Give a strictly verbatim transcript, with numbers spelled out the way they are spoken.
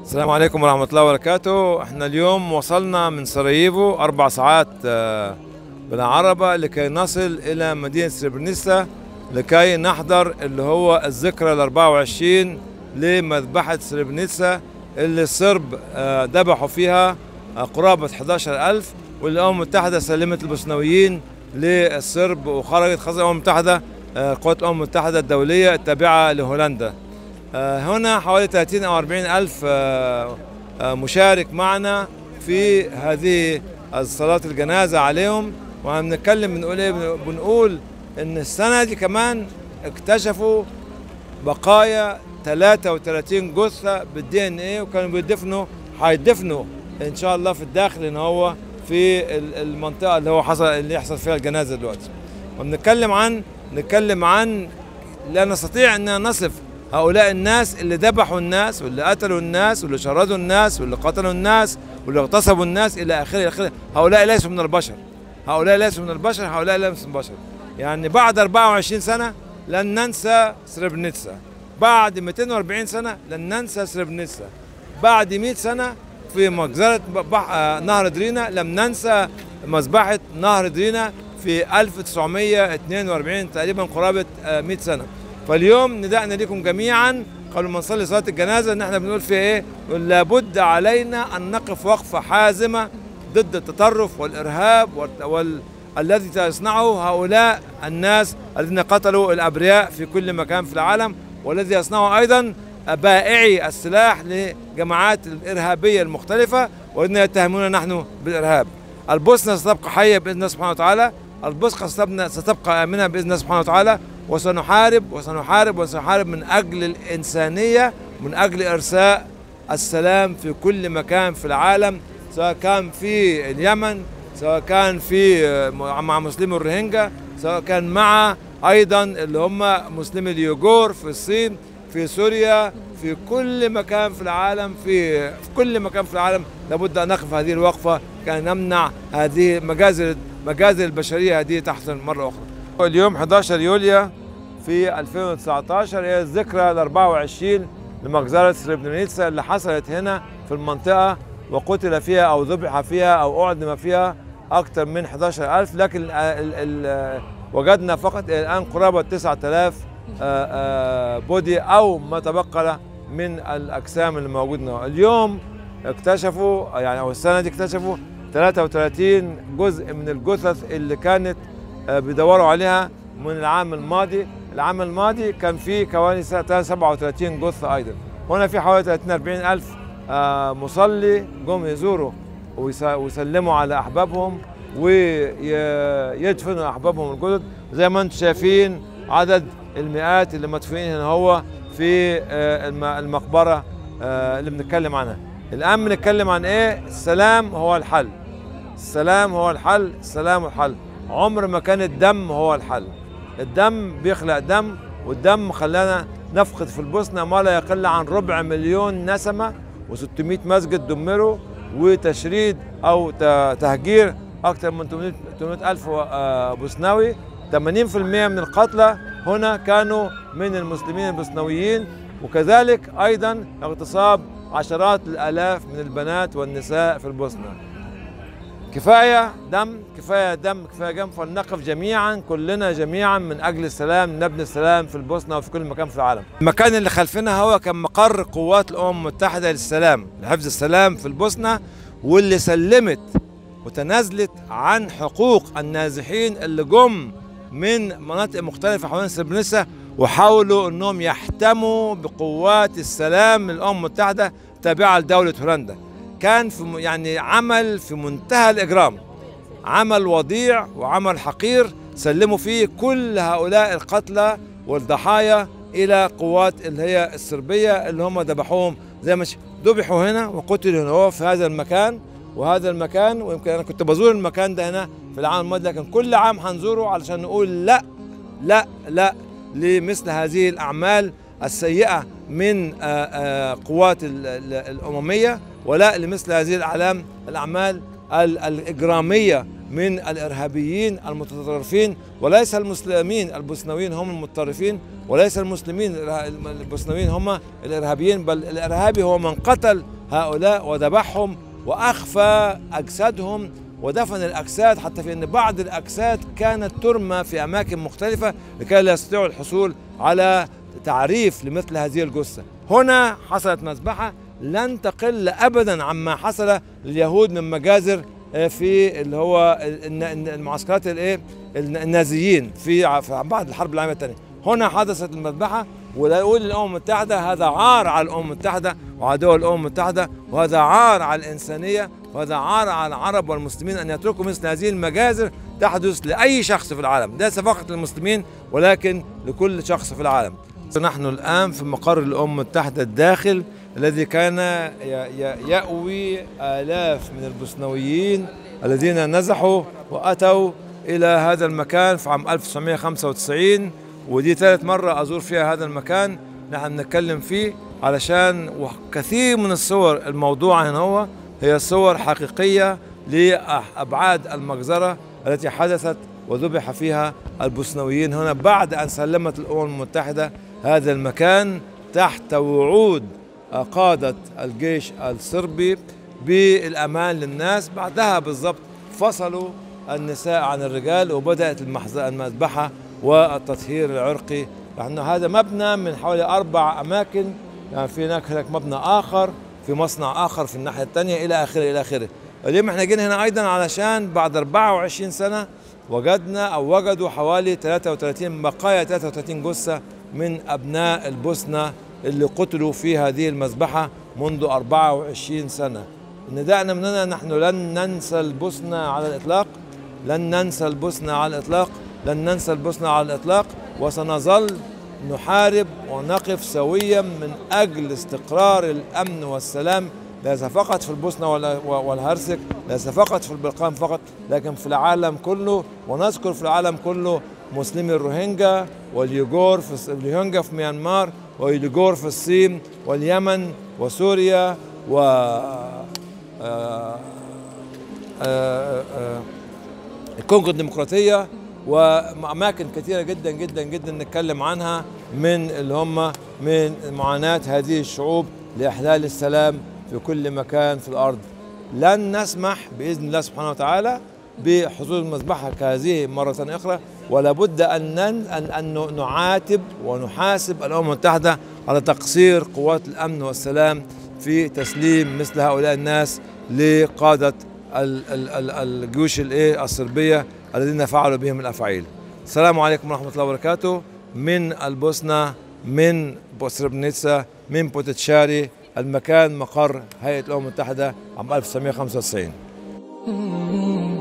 السلام عليكم ورحمة الله وبركاته. احنا اليوم وصلنا من سراييفو أربع ساعات بالعربة لكي نصل إلى مدينة سربرينيتسا لكي نحضر اللي هو الذكرى الأربعة وعشرين لمذبحة سربرينيتسا اللي الصرب ذبحوا فيها قرابة إحدى عشر ألف، واللي الأمم المتحدة سلمت البوسنويين للصرب وخرجت خزانة الأمم المتحدة قوات الأمم المتحدة الدولية التابعة لهولندا. هنا حوالي ثلاثين أو أربعين ألف مشارك معنا في هذه صلاة الجنازة عليهم. وهنتكلم بنقول ايه؟ بنقول ان السنة دي كمان اكتشفوا بقايا ثلاثة وثلاثين جثة بالدي ان ايه، وكانوا بيدفنوا هيدفنوا ان شاء الله في الداخل ان هو في المنطقة اللي هو حصل اللي يحصل فيها الجنازة دلوقتي. وبنتكلم عن نتكلم عن لا نستطيع ان نصف هؤلاء الناس اللي ذبحوا الناس واللي قتلوا الناس واللي شردوا الناس واللي قتلوا الناس واللي اغتصبوا الناس الى اخره الى اخره. هؤلاء ليسوا من البشر، هؤلاء ليسوا من البشر، هؤلاء ليسوا من البشر. يعني بعد أربعة وعشرين سنة لن ننسى سربرينيتسا، بعد مئتين وأربعين سنة لن ننسى سربرينيتسا، بعد مئة سنة في مجزرة نهر درينا لم ننسى مذبحة نهر درينا في ألف وتسعمئة واثنين وأربعين، تقريبا قرابة مئة سنة. فاليوم نداءنا لكم جميعا قبل ما نصلي صلاة الجنازة ان احنا بنقول فيها ايه؟ لابد علينا ان نقف وقفة حازمة ضد التطرف والارهاب وال... الذي يصنعه هؤلاء الناس الذين قتلوا الابرياء في كل مكان في العالم، والذي يصنعه ايضا بائعي السلاح لجماعات الارهابية المختلفة والذين يتهموننا نحن بالارهاب. البوسنة ستبقى حية باذن الله سبحانه وتعالى، البوسنة ستبقى آمنة باذن الله سبحانه وتعالى، وسنحارب وسنحارب وسنحارب من أجل الإنسانية، من أجل إرساء السلام في كل مكان في العالم، سواء كان في اليمن، سواء كان في مع مسلمي الروهينجا، سواء كان مع أيضا اللي هم مسلمي اليوغور في الصين، في سوريا، في كل مكان في العالم، في, في كل مكان في العالم لابد أن نقف هذه الوقفة كي نمنع هذه مجازر مجازر البشرية هذه تحصل مرة أخرى. اليوم أحد عشر يوليو في ألفين وتسعة عشر هي الذكرى الأربعة وعشرين لمجزرة سربرينيتسا اللي حصلت هنا في المنطقة، وقتل فيها أو ذبح فيها أو أعدم فيها أكثر من أحد عشر ألف، لكن ال ال ال وجدنا فقط الآن قرابة تسعة آلاف بودي أو ما تبقى من الأجسام اللي موجودة. اليوم اكتشفوا يعني أو السنة دي اكتشفوا ثلاثة وثلاثين جزء من الجثث اللي كانت بيدوروا عليها من العام الماضي. العام الماضي كان في حوالي سبعة وثلاثين جثة أيضا. هنا في حوالي ثلاثين أربعين ألف مصلي جم يزوروا ويسلموا على أحبابهم ويدفنوا أحبابهم الجدد. زي ما أنتم شايفين عدد المئات اللي مدفونين هنا هو في المقبرة اللي بنتكلم عنها. الآن بنتكلم عن إيه؟ السلام هو الحل، السلام هو الحل، السلام هو الحل. عمر ما كان الدم هو الحل. الدم بيخلق دم، والدم خلانا نفقد في البوسنة ما لا يقل عن ربع مليون نسمة وستمئة مسجد دمروا، وتشريد أو تهجير أكثر من ثمانمئة ألف بوسناوي. ثمانين بالمئة من القتلى هنا كانوا من المسلمين البوسنويين، وكذلك أيضا اغتصاب عشرات الآلاف من البنات والنساء في البوسنة. كفاية دم، كفاية دم، كفاية دم، فلنقف جميعا كلنا جميعا من أجل السلام، نبني السلام في البوسنة وفي كل مكان في العالم. المكان اللي خلفنا هو كان مقر قوات الأمم المتحدة للسلام لحفظ السلام في البوسنة، واللي سلمت وتنازلت عن حقوق النازحين اللي جم من مناطق مختلفة حوالين سربرينيتسا وحاولوا أنهم يحتموا بقوات السلام للأمم المتحدة تابعة لدولة هولندا. كان في يعني عمل في منتهى الإجرام، عمل وضيع وعمل حقير، سلموا فيه كل هؤلاء القتلى والضحايا إلى قوات اللي هي الصربية اللي هم ذبحوهم زي ما ذبحوا هنا وقتلوا هنا هو في هذا المكان وهذا المكان. ويمكن أنا كنت بزور المكان ده هنا في العام الماضي، لكن كل عام هنزوره علشان نقول لا لا لا لمثل هذه الأعمال السيئة من قوات الأممية، ولا لمثل هذه الأعلام الأعمال الإجرامية من الإرهابيين المتطرفين. وليس المسلمين البوسنويين هم المتطرفين، وليس المسلمين البوسنويين هم الإرهابيين، بل الإرهابي هو من قتل هؤلاء وذبحهم وأخفى أجسادهم ودفن الأجساد، حتى في أن بعض الأجساد كانت ترمى في أماكن مختلفة لكي لا يستطيعوا الحصول على تعريف لمثل هذه الجثة. هنا حصلت مذبحة لن تقل أبدا عما حصل لليهود من مجازر في اللي هو المعسكرات الايه النازيين في بعد الحرب العالمية الثانية. هنا حدثت المذبحة، ولا يقول الأمم المتحدة هذا عار على الأمم المتحدة وعدو الأمم المتحدة، وهذا عار على الإنسانية، وهذا عار على العرب والمسلمين أن يتركوا مثل هذه المجازر تحدث لأي شخص في العالم، ليس فقط للمسلمين ولكن لكل شخص في العالم. نحن الآن في مقر الأمم المتحدة الداخل الذي كان يأوي آلاف من البوسنويين الذين نزحوا وأتوا إلى هذا المكان في عام ألف وتسعمائة وخمسة وتسعين، ودي ثالث مرة أزور فيها هذا المكان نحن نتكلم فيه، علشان كثير من الصور الموضوعة هنا هو هي صور حقيقية لأبعاد المجزرة التي حدثت وذبح فيها البوسنويين هنا بعد أن سلمت الأمم المتحدة هذا المكان تحت وعود قادة الجيش الصربي بالأمان للناس. بعدها بالضبط فصلوا النساء عن الرجال وبدأت المذبحة والتطهير العرقي، لأن هذا مبنى من حوالي أربع أماكن، يعني في هناك هناك مبنى آخر، في مصنع آخر في الناحية الثانية إلى آخره إلى آخره. اليوم احنا جينا هنا أيضا علشان بعد أربعة وعشرين سنة وجدنا أو وجدوا حوالي ثلاثة وثلاثين بقايا ثلاثة وثلاثين جثة من أبناء البوسنة اللي قتلوا في هذه المذبحة منذ أربعة وعشرين سنة. نداءنا مننا نحن لن ننسى البوسنة على الإطلاق، لن ننسى البوسنة على الإطلاق، لن ننسى البوسنة على الإطلاق، وسنظل نحارب ونقف سويا من أجل استقرار الأمن والسلام، ليس فقط في البوسنة والهرسك، ليس فقط في البلقان فقط، لكن في العالم كله. ونذكر في العالم كله مسلمي الروهينجا واليوغور في الروهينجا في ميانمار، واليوغور في الصين واليمن وسوريا و الكونغو الديمقراطية وأماكن كثيرة جدا جدا جدا نتكلم عنها من اللي هم من معاناة هذه الشعوب لإحلال السلام في كل مكان في الأرض. لن نسمح بإذن الله سبحانه وتعالى بحصول المذبحة كهذه مرة أخرى، ولا بد أن أن نعاتب ونحاسب الأمم المتحدة على تقصير قوات الأمن والسلام في تسليم مثل هؤلاء الناس لقادة الجيوش الصربية الذين فعلوا بهم الأفعال. السلام عليكم ورحمة الله وبركاته من البوسنة، من سربرينيتسا، من بوتشاري، المكان مقر هيئة الأمم المتحدة عام ألف وتسعمائة وخمسة وتسعين.